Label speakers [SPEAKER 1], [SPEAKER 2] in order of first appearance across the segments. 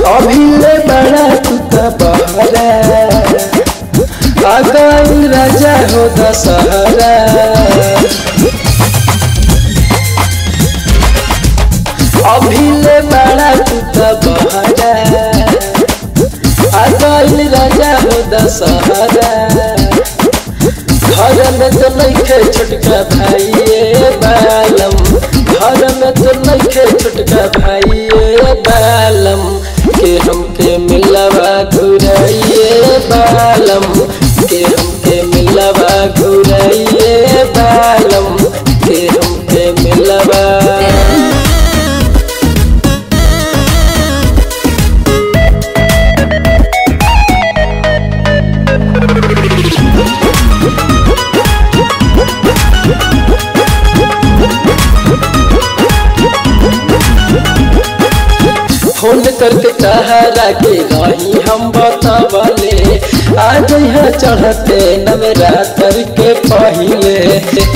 [SPEAKER 1] अभिले बड़ा तू बहरा आ गइल राजा हो दशहरा। अभिले बड़ा तू बहरा आ गइल राजा हो दशहरा। घर में तो नइखे छोटका भाई बालम, घर में तो नइखे छोटका भाई बालम के हमके मिलवा घुराइए बालम, के हमके मिलवा घुराइए बालम, के हमके मिलवा। फोन करके तहरा के रही हम बतावले आज यहाँ चढ़ते नवरात्र के पहले।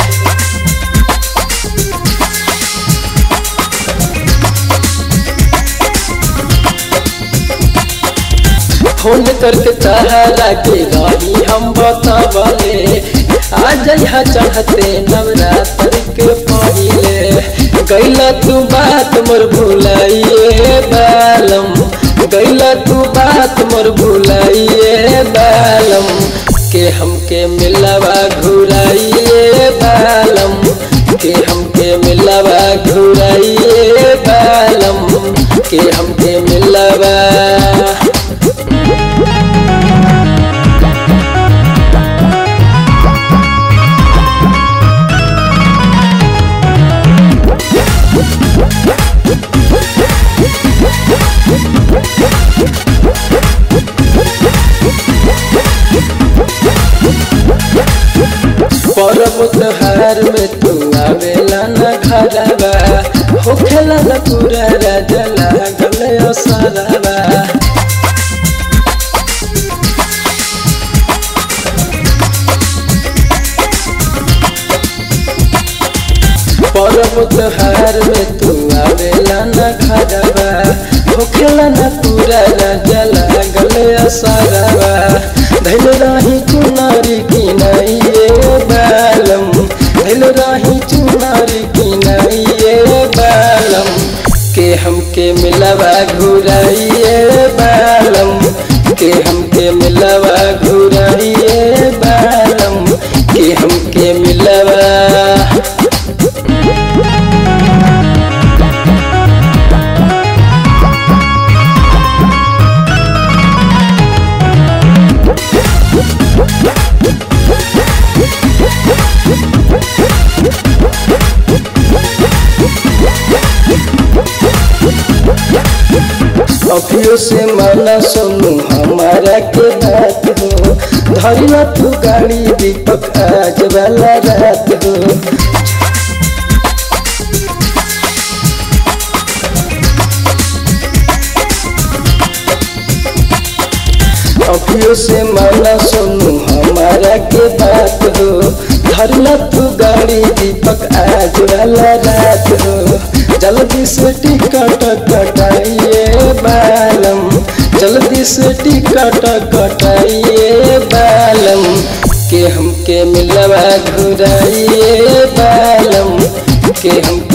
[SPEAKER 1] फोन करके तहरा के रही हम बतावले आज यहाँ चढ़ते नवरात्र के पहले। गैला तू बात मोर भुलाइए बालम, गैला तू बात मोर भुलाइए बालम, के हमके मिलवा घुराइए बालम, के हमके मिलवा घुराइए बालम, के हमके मिलवा। परब त्योहार में तू आवेला न घरवा, होखेला न पूरा राजा लागल असरवा। परब त्योहार में तू आवेला न घरवा, होखेला न पूरा राजा लागल असरवा। धैल रही चुनारी किनाइए बालम, धैल रही चुनारी किनाइए बालम, के हमके मिलवा घुराइए बालम, के हमके मिलवा घुराइए बालम, के हमके मिलवा। अभियो से माना सुनू हमारा के बात हो, धरिया तू गाड़ी दीपक आज वाला रात हो। अभियो से माना सुनू हमारा के बात हो, धरिया तू गाड़ी दीपक आज वाला रात हो। जल्दी से टिकट कटाइए बालम, जल्दी से टिकट कटाइए बालम, के हमके मिलवा घुराइए बालम, के हम